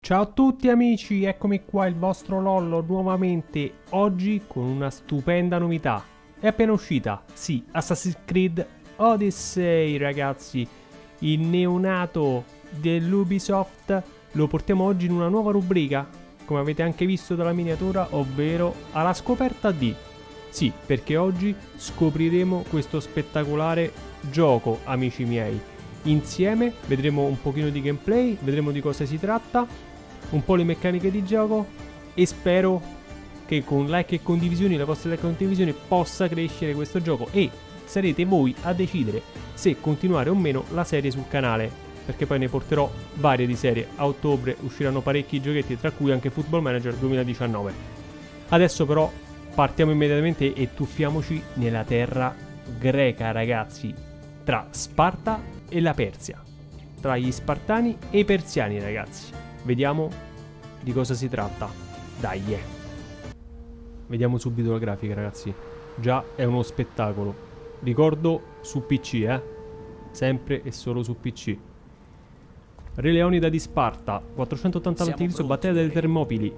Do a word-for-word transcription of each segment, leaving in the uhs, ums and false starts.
Ciao a tutti amici, eccomi qua il vostro Lollo nuovamente, oggi con una stupenda novità. È appena uscita, sì, Assassin's Creed Odyssey ragazzi, il neonato dell'Ubisoft, lo portiamo oggi in una nuova rubrica, come avete anche visto dalla miniatura, ovvero alla scoperta di... Sì, perché oggi scopriremo questo spettacolare gioco, amici miei. Insieme vedremo un pochino di gameplay, vedremo di cosa si tratta, un po' le meccaniche di gioco e spero che con like e condivisioni, le vostre like e condivisioni, possa crescere questo gioco e sarete voi a decidere se continuare o meno la serie sul canale, perché poi ne porterò varie di serie. A ottobre usciranno parecchi giochetti, tra cui anche Football Manager duemiladiciannove. Adesso però partiamo immediatamente e tuffiamoci nella terra greca ragazzi, tra Sparta e la Persia, tra gli Spartani e i Persiani ragazzi. Vediamo di cosa si tratta. Dai, yeah. Vediamo subito la grafica ragazzi. Già è uno spettacolo. Ricordo su P C, eh. Sempre e solo su P C. Re Leonida di Sparta, quattrocentottanta avanti Cristo, battaglia delle Termopili.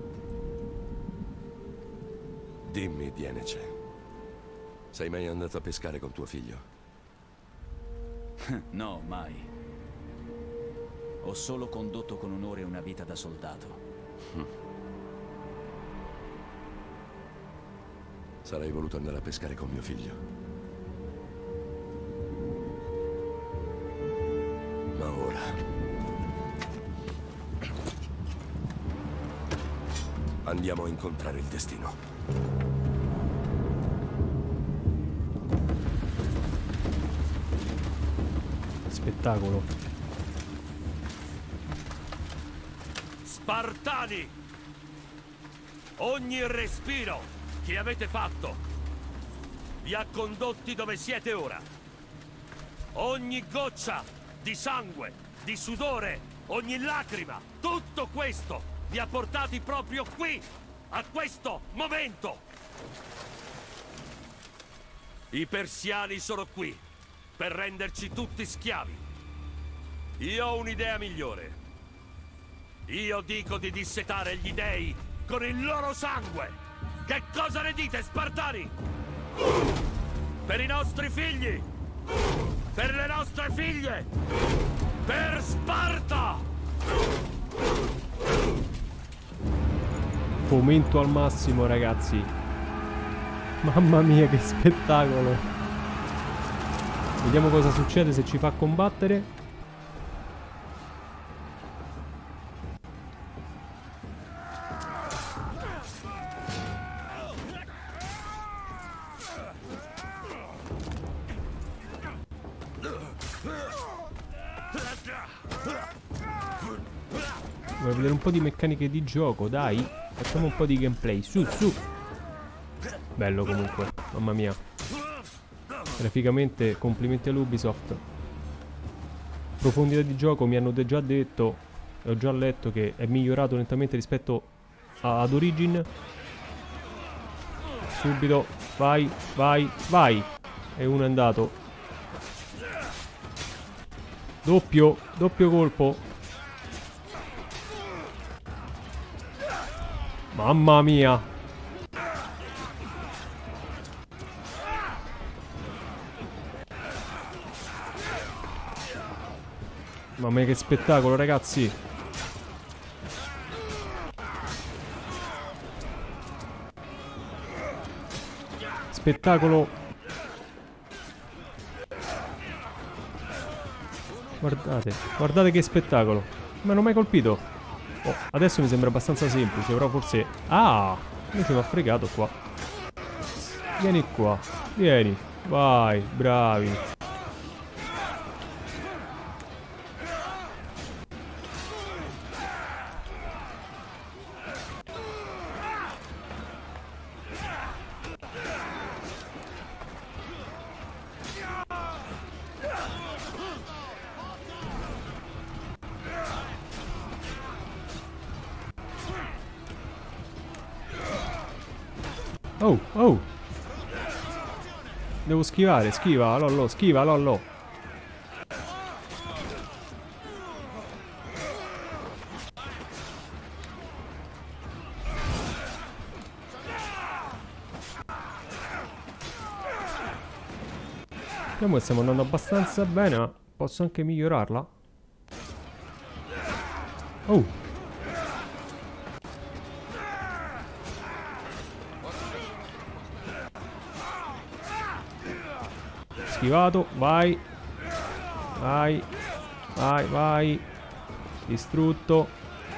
Dimmi, Dienece, sei mai andato a pescare con tuo figlio? No, mai. Ho solo condotto con onore una vita da soldato. Hm. Sarei voluto andare a pescare con mio figlio. Ma ora... andiamo a incontrare il destino. Spettacolo. Spartani! Ogni respiro che avete fatto vi ha condotti dove siete ora. Ogni goccia di sangue, di sudore, ogni lacrima, tutto questo vi ha portati proprio qui, a questo momento. I persiani sono qui per renderci tutti schiavi. Io ho un'idea migliore. Io dico di dissetare gli dei con il loro sangue! Che cosa ne dite, Spartani? Per i nostri figli! Per le nostre figlie! Per Sparta! Fomento al massimo ragazzi. Mamma mia che spettacolo. Vediamo cosa succede se ci fa combattere. Vuoi vedere un po' di meccaniche di gioco, dai? Facciamo un po' di gameplay, su, su. Bello comunque, mamma mia. Graficamente, complimenti all'Ubisoft. Profondità di gioco, mi hanno già detto, e ho già letto che è migliorato nettamente rispetto ad Origin. Subito, vai, vai, vai. E uno è andato. Doppio, doppio colpo. Mamma mia. Mamma mia che spettacolo ragazzi. Spettacolo. Guardate, guardate che spettacolo. Non mi hanno mai colpito. Oh, adesso mi sembra abbastanza semplice, però forse... Ah! Invece mi ha fregato qua. Vieni qua. Vieni. Vai, bravi. Oh, oh. Devo schivare, schiva, Lollo, schiva, Lollo. Vediamo che stiamo andando abbastanza bene, ma posso anche migliorarla. Oh! Schivato, vai! Vai! Vai, vai! Distrutto!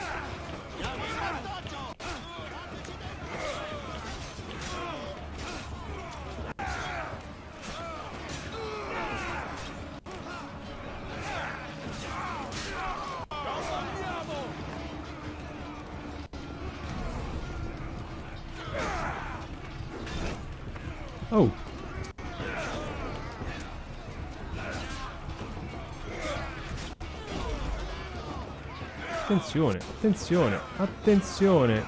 Oh! Attenzione, attenzione, attenzione!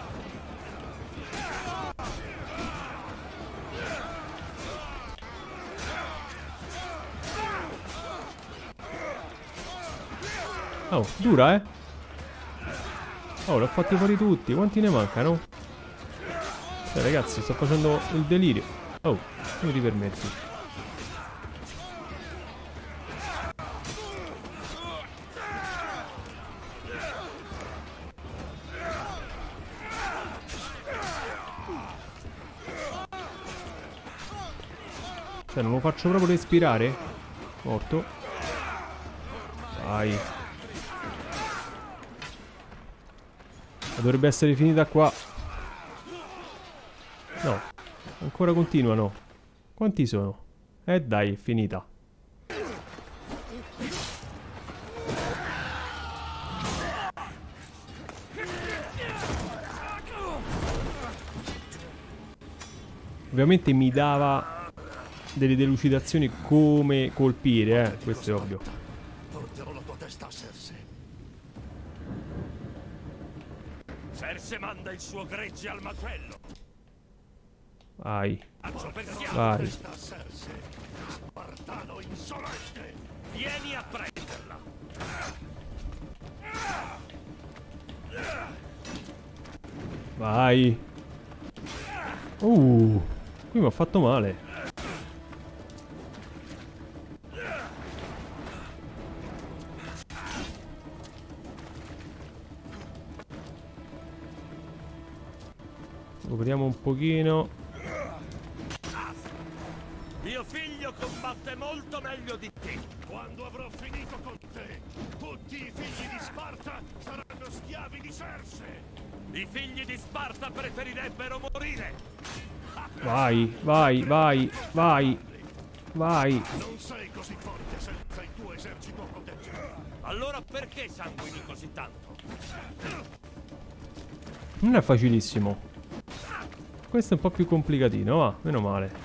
Oh, dura, eh? Oh, l'ho fatti fuori tutti. Quanti ne mancano? Cioè, ragazzi, sto facendo il delirio. Oh, come ti permetti? Cioè, non lo faccio proprio respirare? Morto. Vai. Dovrebbe essere finita qua. No. Ancora continuano. Quanti sono? Eh dai, è finita. Ovviamente mi dava delle delucidazioni come colpire, eh. Questo è ovvio. Porterò la tua testa a Cersei. Cersei manda il suo gregge al macello. Vai. Vai. Vai. Spartano insolente. Vieni a prenderla. Vai. Uh, qui mi ha fatto male. Copriamo un pochino. Mio figlio combatte molto meglio di te. Quando avrò finito con te, tutti i figli di Sparta saranno schiavi di Cersei. I figli di Sparta preferirebbero morire. Vai, vai, vai, vai, vai. Non sei così forte senza il tuo esercito a proteggere. Allora perché sanguini così tanto? Non è facilissimo. Questo è un po' più complicatino, ah, meno male.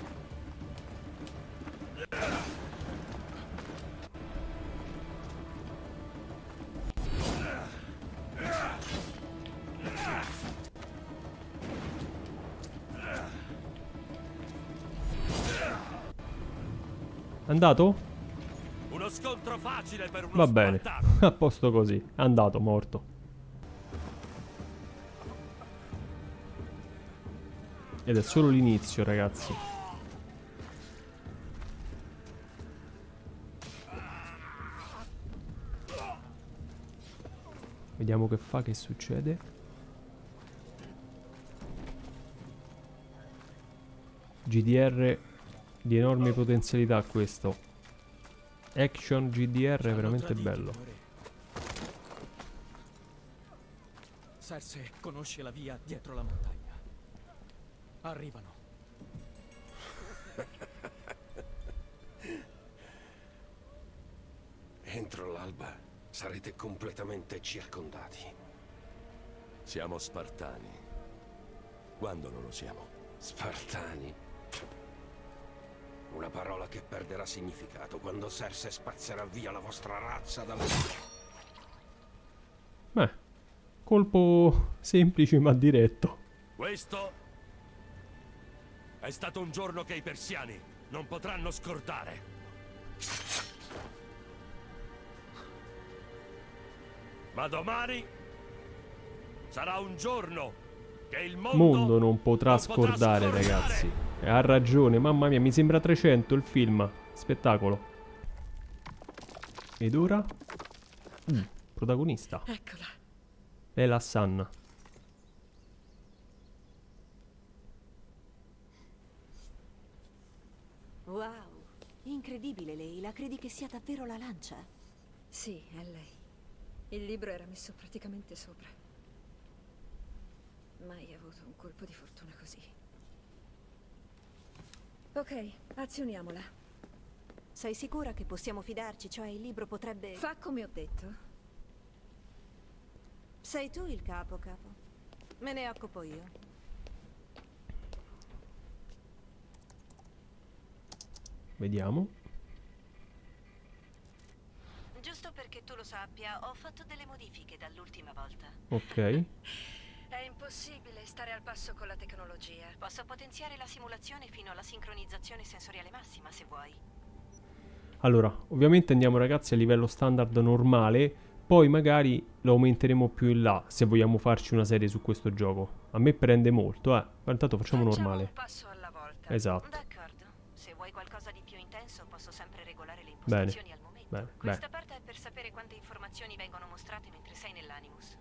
Andato? Uno scontro facile per uno Va bene, spartano. a posto così. Andato, morto. Ed è solo l'inizio, ragazzi. Vediamo che fa, che succede. G D R di enorme potenzialità questo. Action G D R è veramente bello. Cersei conosce la via dietro la montagna. Arrivano. Entro l'alba sarete completamente circondati. Siamo spartani. Quando non lo siamo? Spartani? Una parola che perderà significato quando Cersei spazzerà via la vostra razza dalla... Beh, colpo semplice ma diretto. Questo è stato un giorno che i persiani non potranno scordare. Ma domani sarà un giorno che il mondo, Mondo non potrà non scordare, potrà scordare, ragazzi. E ha ragione, mamma mia, mi sembra trecento il film. Spettacolo. Ed ora? Mm, protagonista. Eccola. Layla Hassan. Wow, incredibile Layla, credi che sia davvero la lancia? Sì, è lei. Il libro era messo praticamente sopra. Mai avuto un colpo di fortuna così. Ok, azioniamola. Sei sicura che possiamo fidarci? Cioè il libro potrebbe... Fa come ho detto. Sei tu il capo, capo. Me ne occupo io. Vediamo. Giusto perché tu lo sappia, ho fatto delle modifiche dall'ultima volta. Ok. È impossibile stare al passo con la tecnologia. Posso potenziare la simulazione fino alla sincronizzazione sensoriale massima, se vuoi. Allora, ovviamente andiamo ragazzi a livello standard normale, poi magari lo aumenteremo più in là se vogliamo farci una serie su questo gioco. A me prende molto, eh. Ma intanto facciamo, Facciamo normale. un passo alla volta. Esatto. D'accordo. Se vuoi qualcosa di più intenso, posso sempre regolare le impostazioni al momento. Bene, Questa bene. parte è per sapere quante informazioni vengono mostrate mentre sei nell'Animus.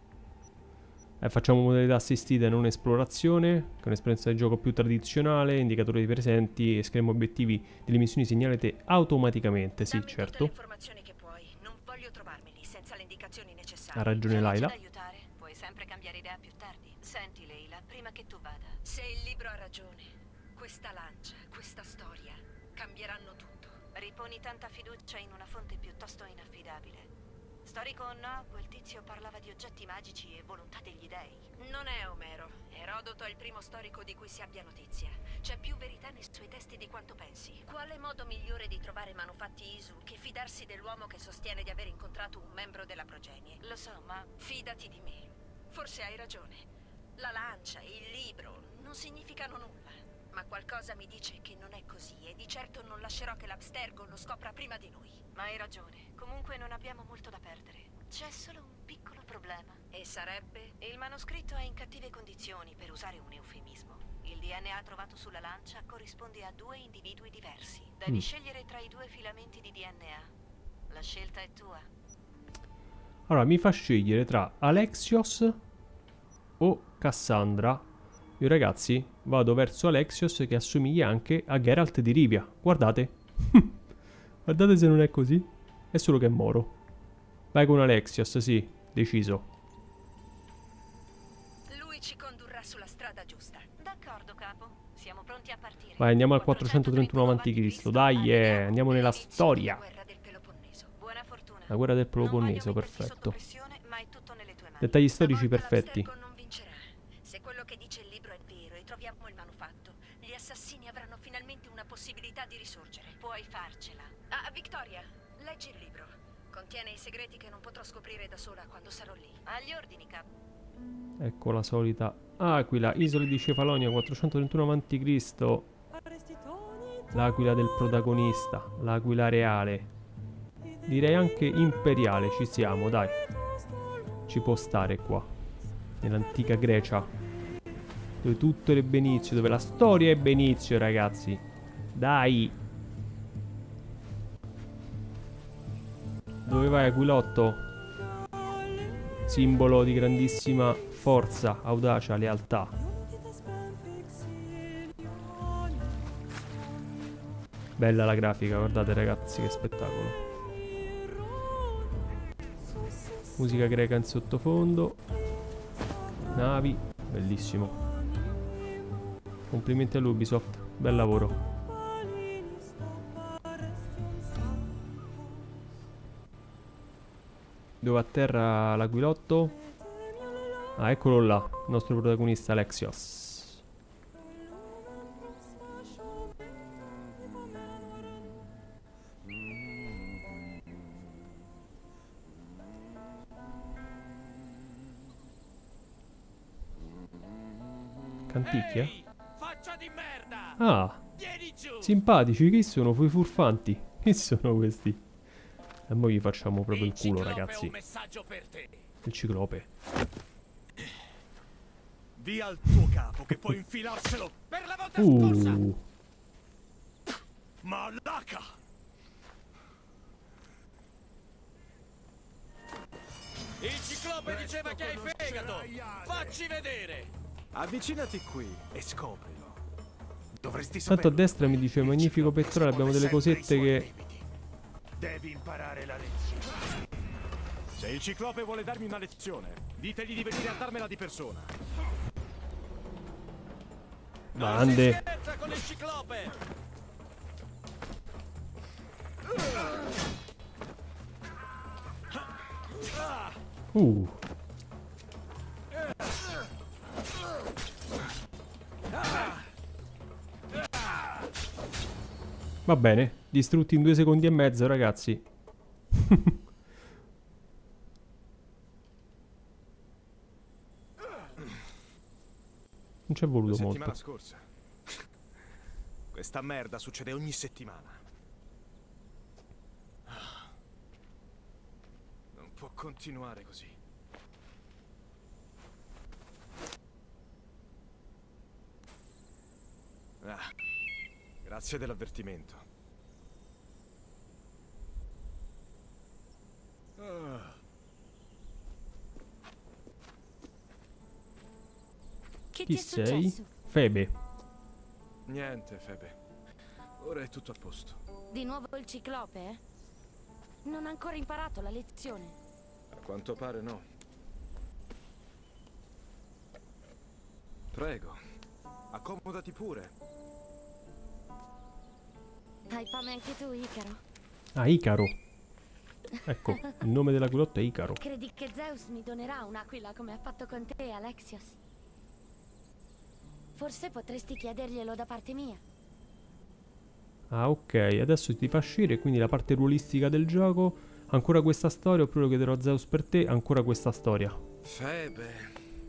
Eh, facciamo modalità assistita e non esplorazione, che è un'esperienza di gioco più tradizionale, indicatori presenti e schermi obiettivi delle missioni segnalate automaticamente, sì, Dammi tutte certo. le informazioni che puoi. Non voglio trovarmeli senza le indicazioni necessarie. Ha ragione Layla. Ad aiutare, puoi sempre cambiare idea più tardi. Senti Layla, prima che tu vada. Se il libro ha ragione, questa lancia, questa storia, cambieranno tutto. Riponi tanta fiducia in una fonte piuttosto inaffidabile. Storico o no, quel tizio parlava di oggetti magici e volontà degli dei. Non è Omero. Erodoto è il primo storico di cui si abbia notizia. C'è più verità nei suoi testi di quanto pensi. Quale modo migliore di trovare manufatti Isu che fidarsi dell'uomo che sostiene di aver incontrato un membro della progenie? Lo so, ma Fidati di me. Forse hai ragione. La lancia, il libro, non significano nulla. Ma qualcosa mi dice che non è così e di certo non lascerò che l'Abstergo lo scopra prima di noi. Ma hai ragione. Comunque non abbiamo molto da perdere. C'è solo un piccolo problema. E sarebbe? Il manoscritto è in cattive condizioni, per usare un eufemismo. Il D N A trovato sulla lancia corrisponde a due individui diversi. Devi Mm. scegliere tra i due filamenti di D N A. La scelta è tua. Allora, mi fa scegliere tra Alexios o Cassandra. Io ragazzi vado verso Alexios, che assomiglia anche a Geralt di Rivia. Guardate. Guardate se non è così. È solo che è moro. Vai con Alexios, sì, deciso. Lui ci condurrà sulla strada giusta. D'accordo, capo. Siamo pronti a partire. Vai, andiamo al quattrocentotrentuno avanti Cristo. Dai, eh, andiamo nella storia. Guerra del Peloponneso. Buona fortuna. La guerra del Non voglio Peloponneso, metterti sotto perfetto. pressione, ma è tutto nelle tue mani. Dettagli storici Stavolta perfetti. l'Abstergo non vincerà. Se quello che dice il libro è vero e troviamo il manufatto, gli assassini avranno finalmente una possibilità di risorgere. Puoi farcela. Ah, Victoria, leggi il libro. Contiene i segreti che non potrò scoprire da sola quando sarò lì. Agli ordini, capo. Ecco la solita Aquila, isole di Cefalonia, quattrocentotrentuno avanti Cristo. L'aquila del protagonista, l'aquila reale. Direi anche imperiale, ci siamo, dai. Ci può stare qua. Nell'antica Grecia. Dove tutto ebbe inizio, dove la storia ebbe inizio, ragazzi. Dai. Dove vai, Aquilotto? Simbolo di grandissima forza, audacia, lealtà. Bella la grafica, guardate ragazzi, che spettacolo. Musica greca in sottofondo. Navi, bellissimo. Complimenti all'Ubisoft, bel lavoro. Dove atterra l'aquilotto? Ah, eccolo là, il nostro protagonista Alexios. Canticchia? Ehi, faccia di merda! Ah, Vieni giù! simpatici, chi sono? Quei furfanti? Chi sono questi? E mo gli facciamo proprio il culo, Ciclope ha ragazzi. un messaggio per te. Il ciclope. Di al tuo capo che puoi infilarselo. Per la volta scorsa! Uh, Malaka! ciclope diceva che hai fegato! Facci vedere! Avvicinati qui e scoprilo. Dovresti Tanto a saperlo. destra mi dice magnifico pettorale, abbiamo delle cosette che... Devi imparare la lezione. Se il ciclope vuole darmi una lezione, ditegli di venire a darmela di persona. Grande. Scherza con il ciclope! Uh. Va bene, distrutti in due secondi e mezzo, ragazzi. Non ci è voluto La settimana molto. scorsa. Questa merda succede ogni settimana. Non può continuare così. Ah, grazie dell'avvertimento. Ah. Che Chi ti è sei? successo? Febe. Niente, Febe. Ora è tutto a posto. Di nuovo il ciclope, eh? Non ha ancora imparato la lezione. A quanto pare no. Prego, accomodati pure. Hai fame anche tu, Icaro? Ah, Icaro. Ecco, il nome dell'aquilotto è Icaro. Credi che Zeus mi donerà un'aquila come ha fatto con te, Alexios? Forse potresti chiederglielo da parte mia. Ah, ok, adesso ti fa uscire, quindi la parte ruolistica del gioco. Ancora questa storia, oppure lo chiederò a Zeus per te, ancora questa storia. Febe.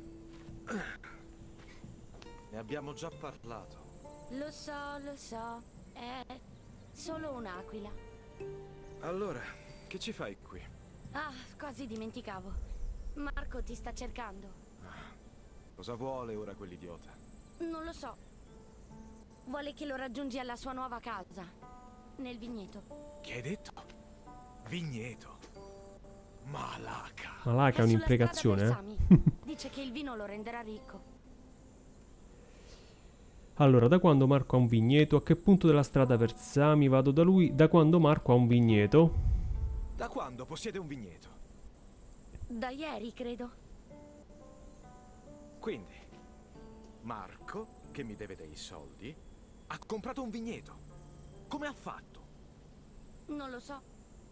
Ne abbiamo già parlato. Lo so, lo so. È solo un'aquila. Allora, che ci fai qui? Ah, quasi dimenticavo. Marco ti sta cercando. Cosa vuole ora quell'idiota? Non lo so. Vuole che lo raggiungi alla sua nuova casa. Nel vigneto. Che hai detto? Vigneto. Malaca. Malaca è È sulla un'imprecazione, strada eh? per Sami. Dice che il vino lo renderà ricco. Allora, da quando Marco ha un vigneto? A che punto della strada per Sami vado da lui? Da quando Marco ha un vigneto? Da quando possiede un vigneto? Da ieri, credo. Quindi, Marco, che mi deve dei soldi, ha comprato un vigneto. Come ha fatto? Non lo so.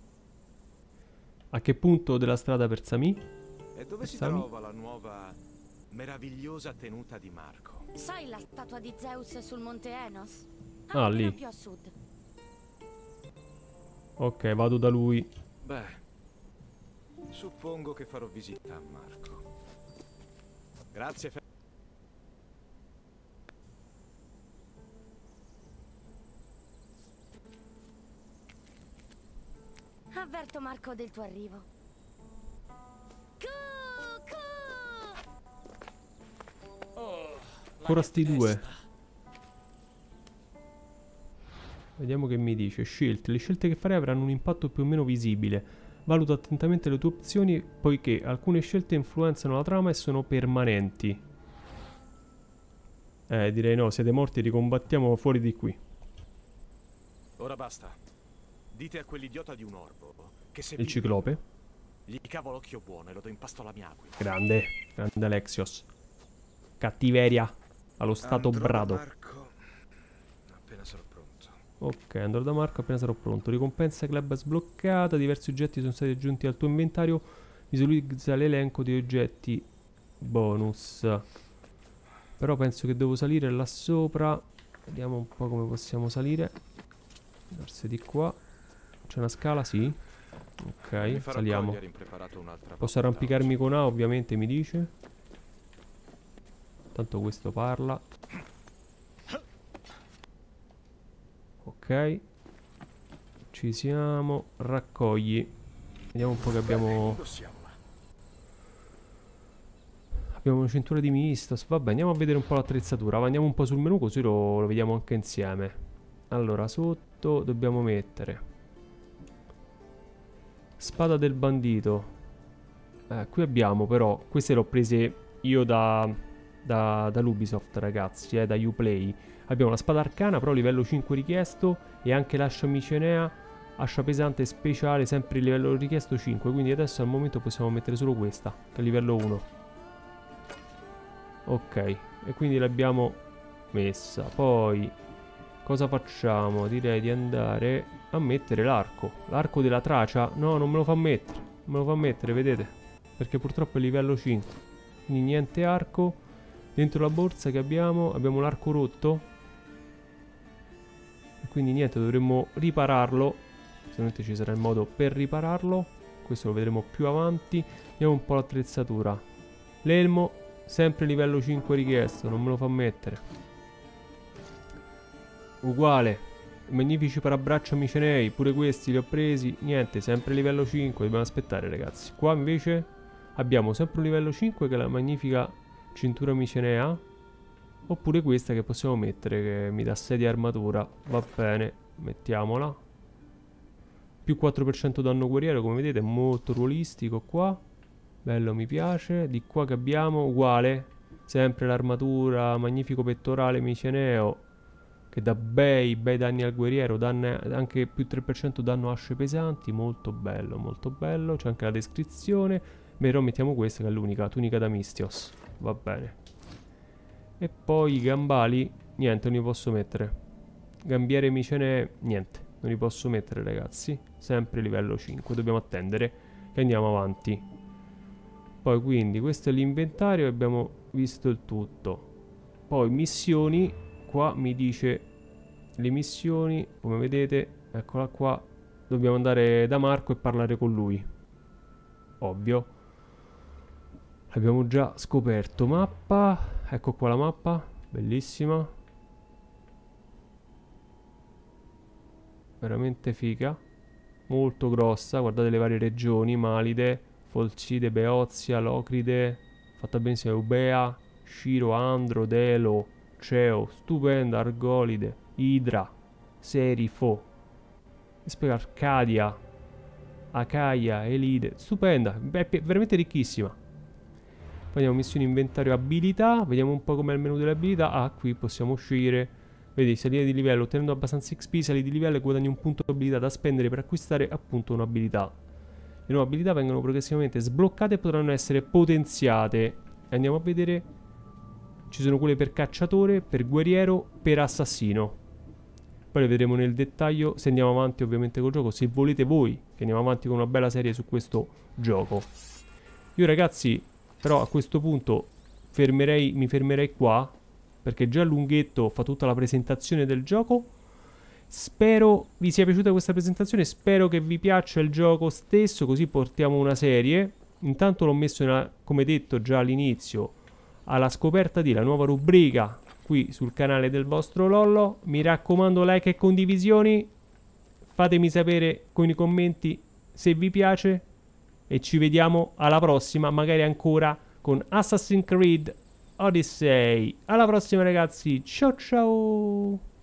A che punto della strada per Sami? E dove si Sami? trova la nuova meravigliosa tenuta di Marco? Sai la statua di Zeus sul monte Enos? Ah, lì. Più a sud. Ok, vado da lui. Beh, suppongo che farò visita a Marco. Grazie, Fe- Avverto Marco del tuo arrivo. Ancora sti due. Vediamo che mi dice. Scelte. Le scelte che farai avranno un impatto più o meno visibile. Valuta attentamente le tue opzioni, poiché alcune scelte influenzano la trama e sono permanenti. Eh, direi no, siete morti, ricombattiamo fuori di qui. Ora basta. Dite a quell'idiota di un orbo che se Il vive, ciclope. gli cavo l'occhio buono e lo do in pasto alla mia aquila. Grande, grande Alexios. Cattiveria allo stato Andrò da brado. Marco appena sarò pronto. Ok, andrò da Marco appena sarò pronto. Ricompensa club sbloccata. Diversi oggetti sono stati aggiunti al tuo inventario. Visualizza l'elenco di oggetti bonus. Però penso che devo salire là sopra. Vediamo un po' come possiamo salire. Verso di qua. C'è una scala, sì. Ok, Mi farò saliamo. cogliere impreparato un'altra Posso volta arrampicarmi oggi. con A, ovviamente, mi dice. Tanto questo parla. Ok. Ci siamo. Raccogli. Vediamo un po' che abbiamo. Indossiamola. Abbiamo una cintura di Mistos. Vabbè, andiamo a vedere un po' l'attrezzatura. Andiamo un po' sul menu così lo, lo vediamo anche insieme. Allora, sotto dobbiamo mettere spada del bandito. Eh, qui abbiamo però, queste le ho prese io da, da, dall'Ubisoft, ragazzi, eh, da Uplay. Abbiamo la spada arcana, però livello cinque richiesto, e anche l'ascia micenea, ascia pesante speciale, sempre livello richiesto cinque. Quindi adesso al momento possiamo mettere solo questa, che è livello uno. Ok, e quindi l'abbiamo messa. Poi cosa facciamo? Direi di andare a mettere l'arco. L'arco della tracia? No, non me lo fa mettere. Non me lo fa mettere, vedete? Perché purtroppo è livello cinque. Quindi niente arco. Dentro la borsa che abbiamo, abbiamo l'arco rotto. E quindi niente, dovremmo ripararlo. Sicuramente ci sarà il modo per ripararlo. Questo lo vedremo più avanti. Vediamo un po' l'attrezzatura. L'elmo, sempre livello cinque richiesto, non me lo fa mettere. Uguale. Magnifici parabraccia micenei, pure questi li ho presi. Niente, sempre livello cinque, dobbiamo aspettare, ragazzi. Qua invece abbiamo sempre un livello cinque, che è la magnifica cintura micenea. Oppure questa che possiamo mettere, che mi dà sei di armatura. Va bene, mettiamola. Più quattro per cento danno guerriero, come vedete, è molto ruolistico qua. Bello, mi piace. Di qua che abbiamo, uguale. Sempre l'armatura, magnifico pettorale miceneo, che dà bei, bei danni al guerriero. Danno anche più tre per cento danno asce pesanti. Molto bello, molto bello. C'è anche la descrizione. Però mettiamo questa, che è l'unica, tunica da Misthios. Va bene. E poi i gambali, niente, non li posso mettere. Gambiere micenee, niente, non li posso mettere, ragazzi. Sempre livello cinque, dobbiamo attendere che andiamo avanti. Poi quindi questo è l'inventario, abbiamo visto il tutto. Poi missioni, qua mi dice le missioni, come vedete, eccola qua. Dobbiamo andare da Marco e parlare con lui. Ovvio. Abbiamo già scoperto. Mappa, ecco qua la mappa, bellissima. Veramente figa. Molto grossa, guardate le varie regioni: Malide, Folcide, Beozia, Locride, fatta benissimo, Eubea, Sciro, Andro, Delo, Ceo, stupenda, Argolide, Idra, Serifo, Arcadia, Acaia, Elide, stupenda, beh, veramente ricchissima. Poi andiamo missioni, inventario, abilità, vediamo un po' com'è il menu delle abilità. Ah, qui possiamo scegliere. Vedi, salire di livello, ottenendo abbastanza X P, sali di livello e guadagni un punto abilità da spendere per acquistare appunto un'abilità. Le nuove abilità vengono progressivamente sbloccate e potranno essere potenziate. E andiamo a vedere. Ci sono quelle per cacciatore, per guerriero, per assassino. Poi le vedremo nel dettaglio se andiamo avanti ovviamente col gioco. Se volete voi che andiamo avanti con una bella serie su questo gioco. Io, ragazzi, però a questo punto fermerei, mi fermerei qua, perché già Lunghetto fa tutta la presentazione del gioco. Spero vi sia piaciuta questa presentazione, spero che vi piaccia il gioco stesso, così portiamo una serie. Intanto l'ho messo, in, come detto già all'inizio, alla scoperta di la nuova rubrica qui sul canale del vostro Lollo. Mi raccomando, like e condivisioni. Fatemi sapere con i commenti se vi piace. E ci vediamo alla prossima, magari ancora con Assassin's Creed Odyssey. Alla prossima, ragazzi, ciao ciao.